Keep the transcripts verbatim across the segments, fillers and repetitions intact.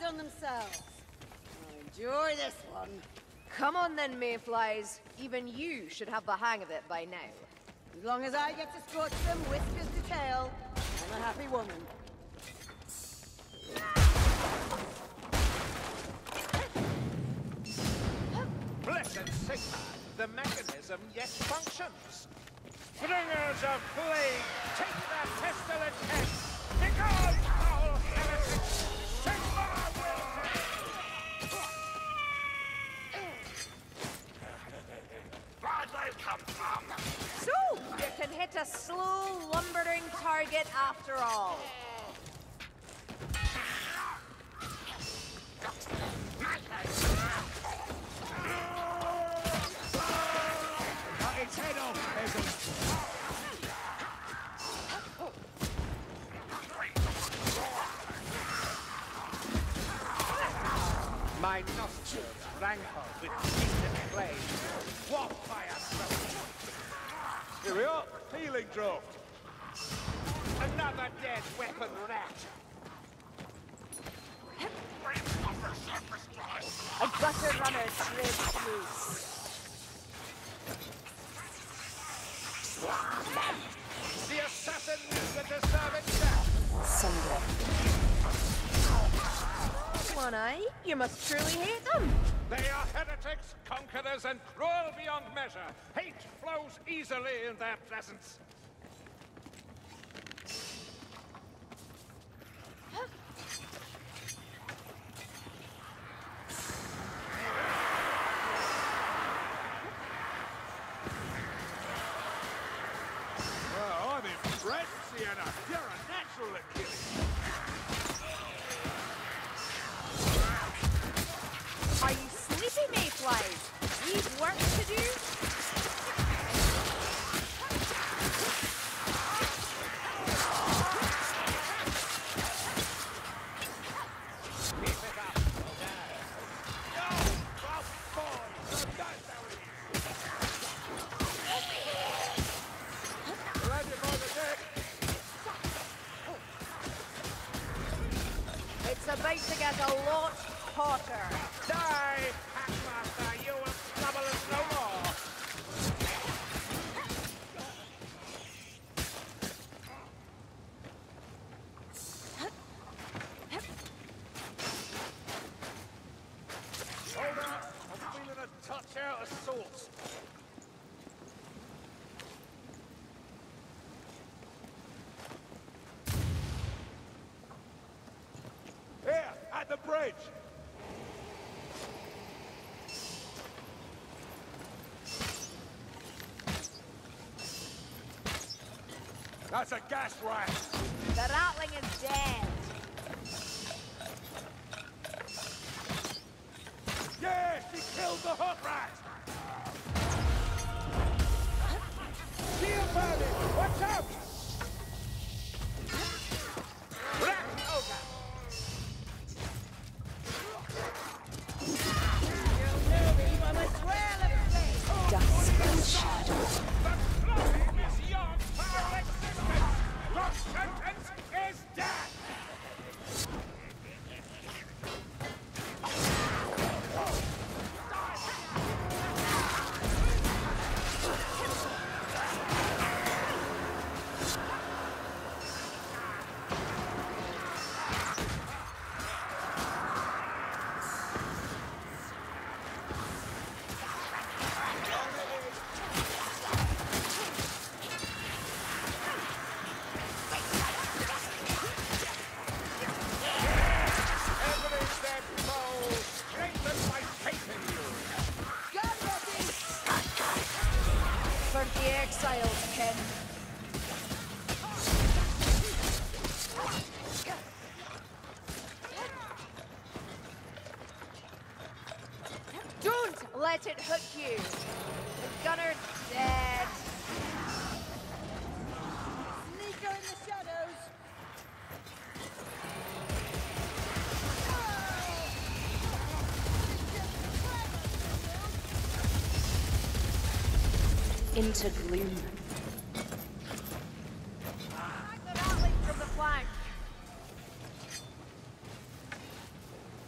on themselves. I'll enjoy this one. Come on then, mayflies. Even you should have the hang of it by now. As long as I get to scorch them whiskers to tail, I'm a happy woman. Blessed Sigmar, the mechanism yet functions. Bringers of plague, take that pestilent head! Begone, foul heretics! Sigmar will Where'd they come from? So, you can hit a slow, lumbering target after all. Cut its head off, peasant! My nostrils rankle with tainted flame. What fire smoke! Here we are, healing draught. Another dead weapon rat. A gutter runner treads loose. The assassin is the deserving death. Someday. One eye? You must truly hate them. They are heretics, conquerors, and cruel beyond measure. Hate flows easily in their presence. Well, I'm impressed, Sienna. You're a natural at killing. Are you sleepy, mayflies? We've work to do? Keep it up. No! Oh, boy! So that's how it is. Ready for the deck? It's about to get a lot hotter. Die, Hackmaster! You will trouble us no more! Hold on! I'm feeling a touch out of sorts. Here, at the bridge! That's a gas rat! The ratling is dead. Yeah, she killed the hot rat! See about it! Watch out! Rat ogre! You'll know me by my swell of face. Dusk and shadow. The flame is your foul existence! Your sentence is death! Evidence that soul strengthened by faith in you! Gun ready! For the exiles, Ken. Don't let it hook you. The gunner's dead. Sneaker in the shadows. Into gloom. Attack the ratling from the flank.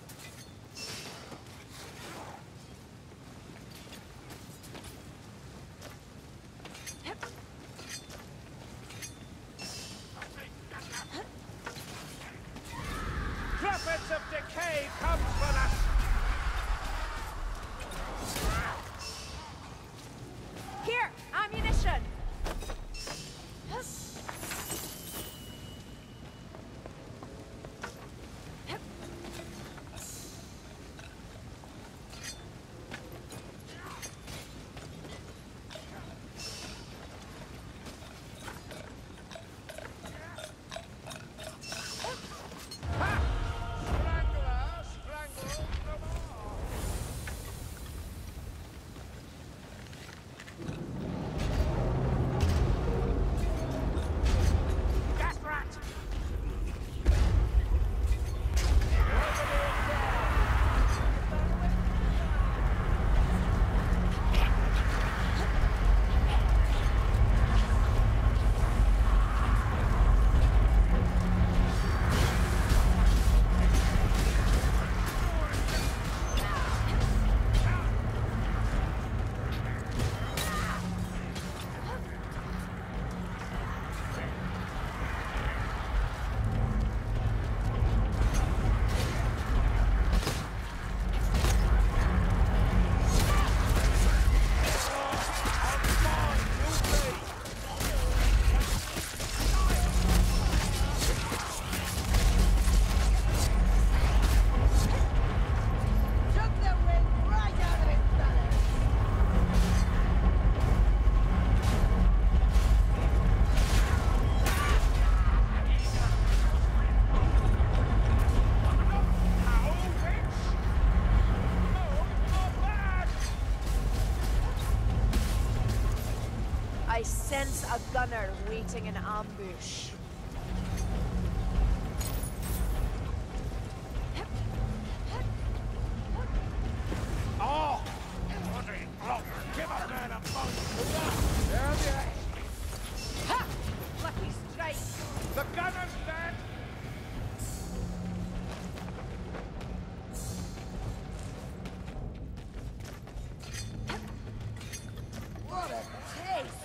sense a gunner waiting in ambush. Oh! Bloody block! Give a man a punch! There they Ha! Lucky strike! The gunner's dead! What a taste!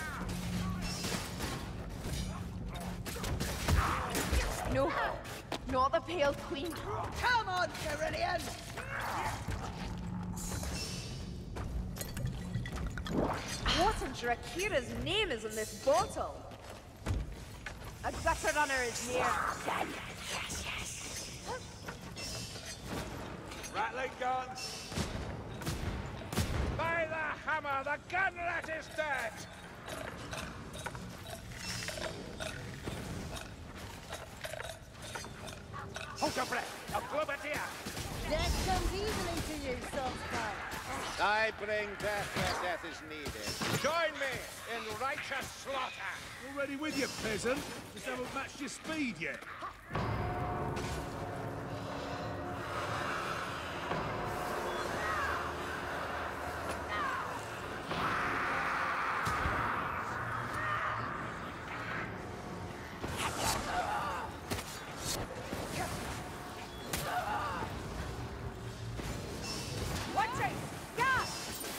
No, not the Pale Queen. Come on, Cerulean! What in Drakira's name is in this bottle? A gutter runner is near. Rattling guns! By the hammer, the gunlet is dead! Hold your breath! I'll club it here! Death comes easily to you, Saltzpyre. I bring death where death is needed. Join me in righteous slaughter! Already with you, peasant. Just haven't matched your speed yet. Watching! Gas!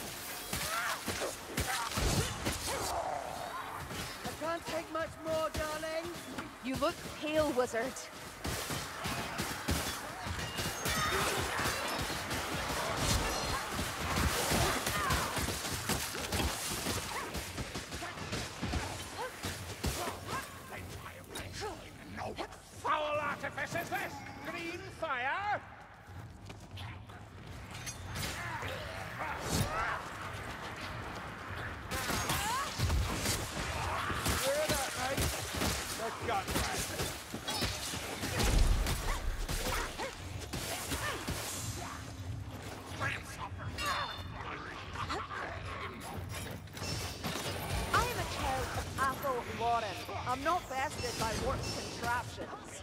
I can't take much more, darling. You look pale, wizard. Foul artifice is this! Green fire! Hear that, mate? The gunlet. I am a child of Athel Lauren. I'm not vested by warped contraptions.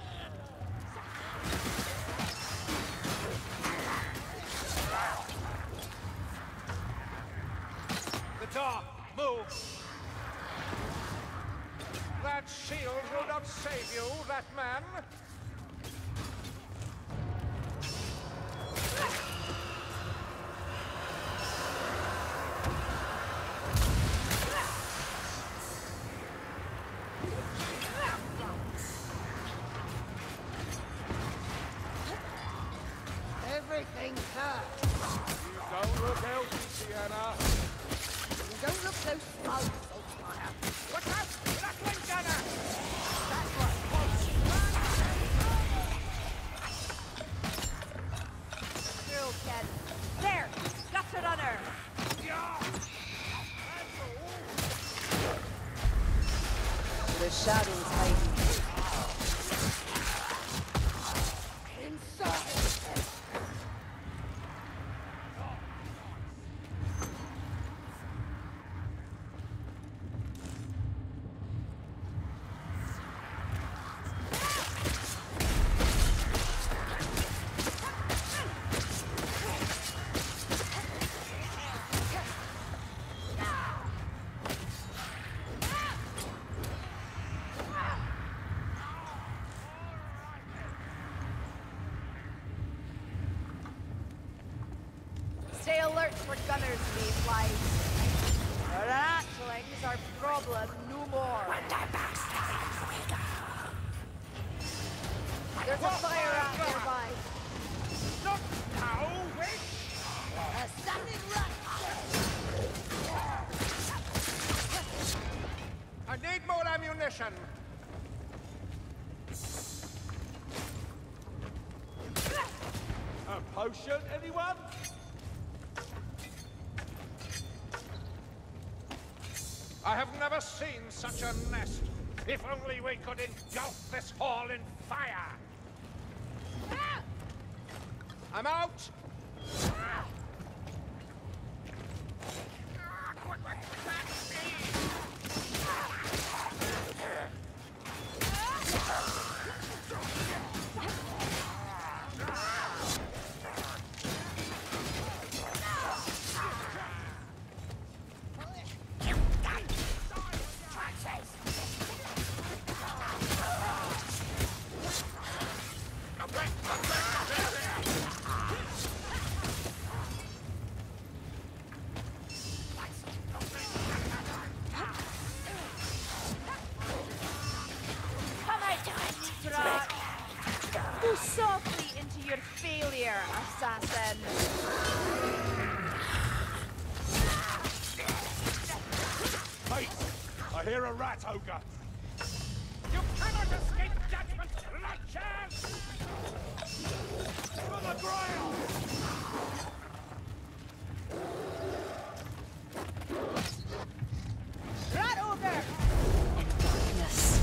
The door! Move! That shield will not save you, that man! Everything's hurt. You don't look healthy, Sienna. You don't look so smug, Saltzpyre. What's that? Rattling gunner! That's what Girl, kid. There! Gutter runner! The shadows hiding. inside. Stay alert for gunners, Mayflies. The rattlings are problem no more. There's a fire out nearby. Not now, witch! A standing rat. I need more ammunition. A potion, anyone? I have never seen such a nest. If only we could engulf this hall in fire. I'm out. Go softly into your failure, assassin. Mate, I hear a rat ogre. You cannot escape judgment, wretches! For the ground! Rat ogre! Darkness.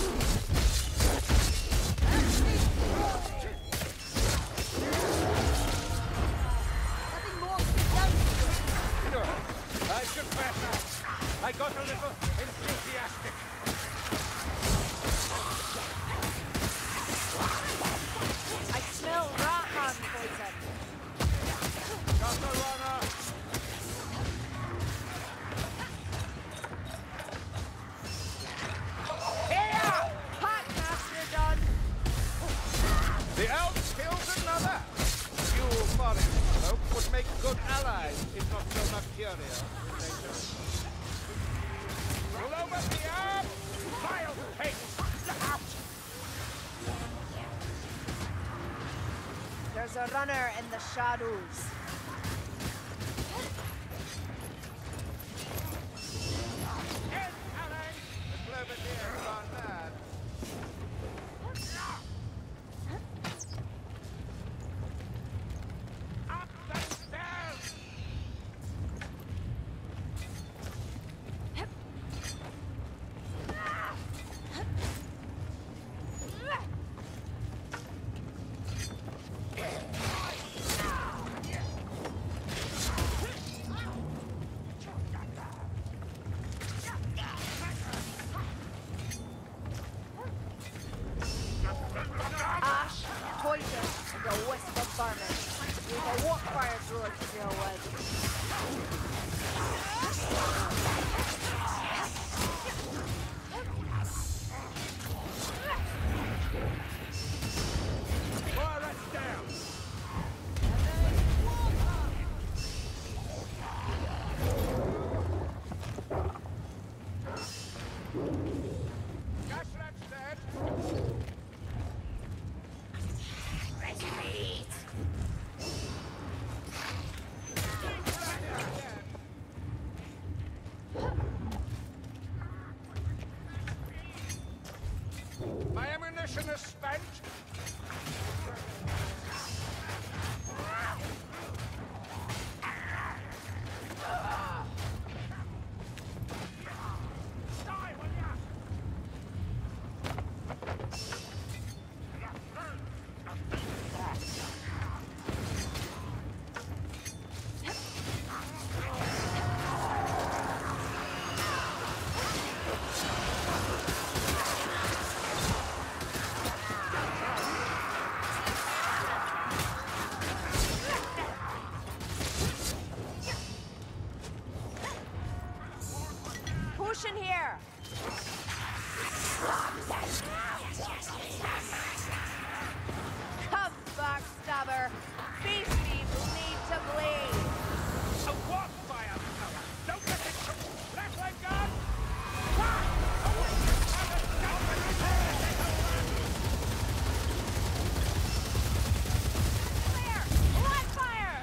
Nothing more to be done. Sure, I confess I got a little enthusiastic. I smell rat man poison. Got the runner! Here! Packmaster done. The elf kills another! You forest folk would make good allies, if not so mercurial in nature. Roll over the arm! Vile pig! Out! There's a runner in the shadows. Yes, Alan! The clover deer has gone mad. Up the stairs! Ash, poison, and a wisp of vermin. We've a walk fire thrower to deal with. Fire us down! Gaslat's dead! My ammunition is spent. Die, will ya? Potion here! Come, backstabber! Face me, bleed to bleed! A walk fire power! Don't let it come! Grappling gun! Fire! Away! Have a jump and return! Clear! Light fire!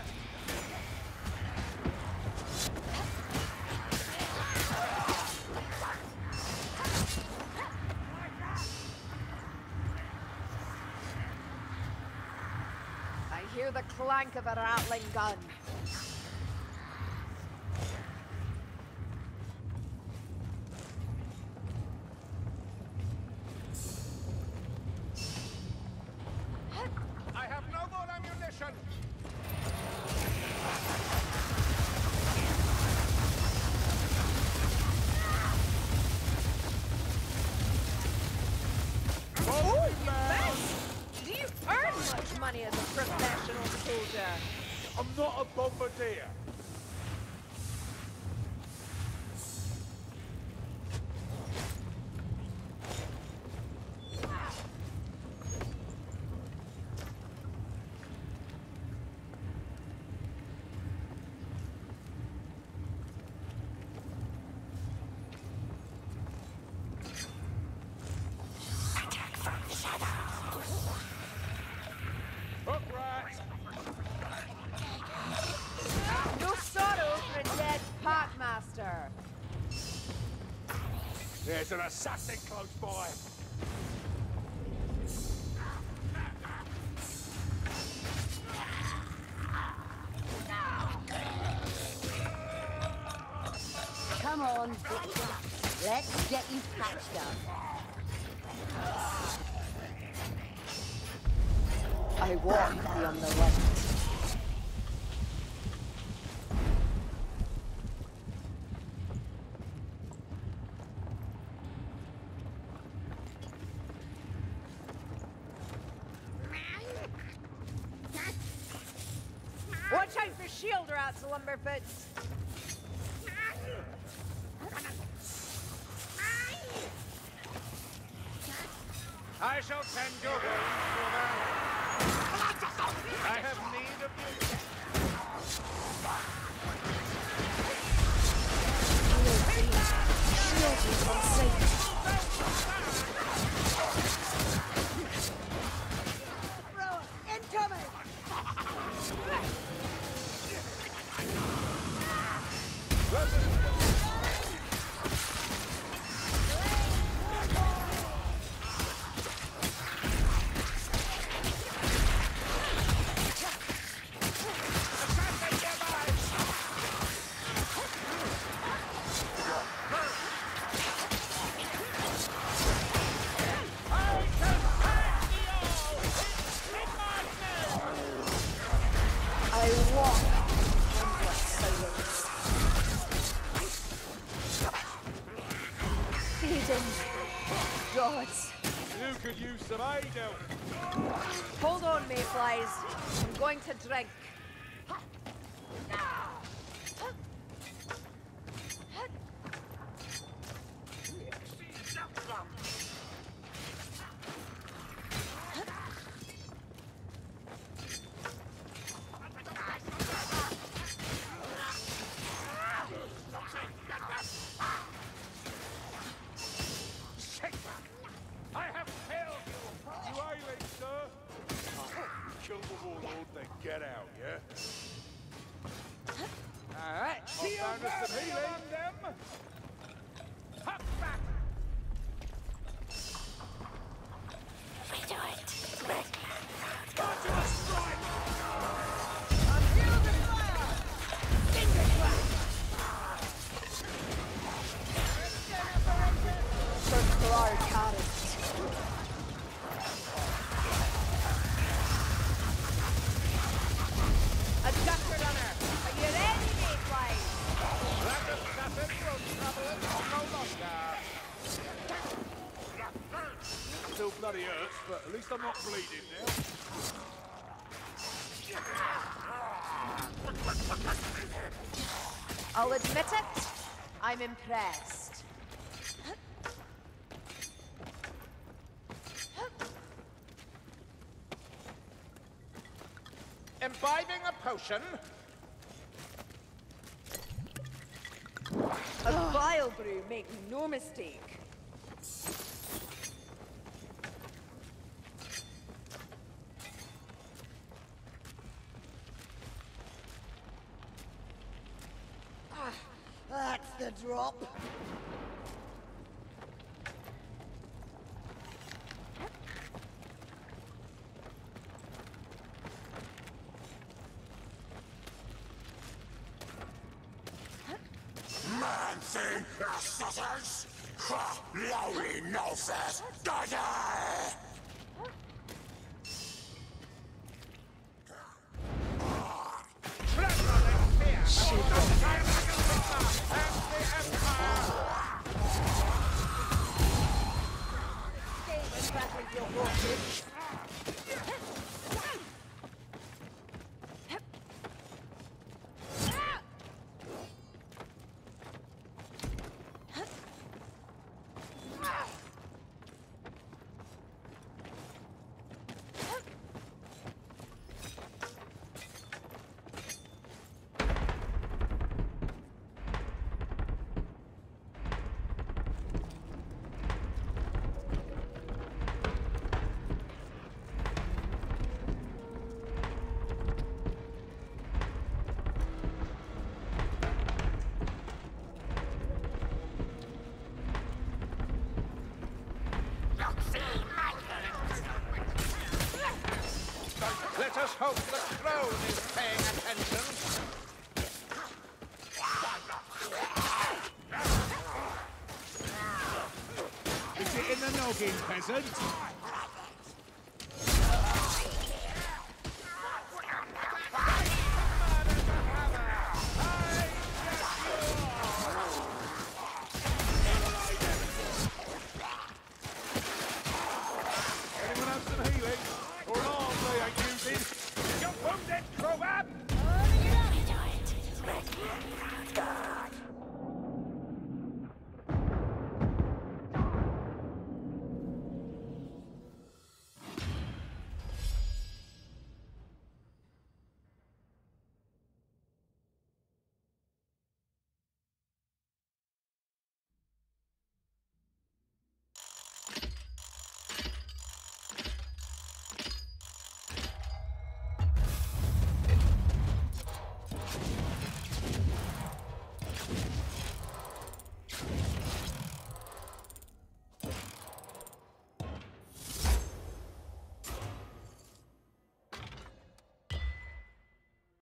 I hear the clank of a rattling gun. I have no more ammunition! Oh, you bet! Do you earn much money as a professional soldier? I'm not a bombardier. There's an assassin close by. Come on, Victor. Let's get you patched up. I walk beyond the light. Watch out for shield rats, Lumberfoots. I shall tend your wounds, brother. I have need of you. Shield is unsafe. Thrower, incoming! I walk in silence. Feeding gods. You could use some aid help. Hold on, mayflies. I'm going to drink. I have failed you! You ailing, sir? Kill the warlord, then get out, yeah? Alright, I'll found us some healing. Them. Hop back! We do it. Start to a strike! Search for our carrots. A Duster Runner. Are you ready, mayflies? That assassin will trouble us no longer. Still bloody hurts, but at least I'm not bleeding now. I'll admit it. I'm impressed. Imbibing a potion? A vile brew, make no mistake. That's the drop. Man-thing assassins! Ha! Lowly no-fat! Die-die! hope the throne is paying attention. Is it in the noggin, peasant?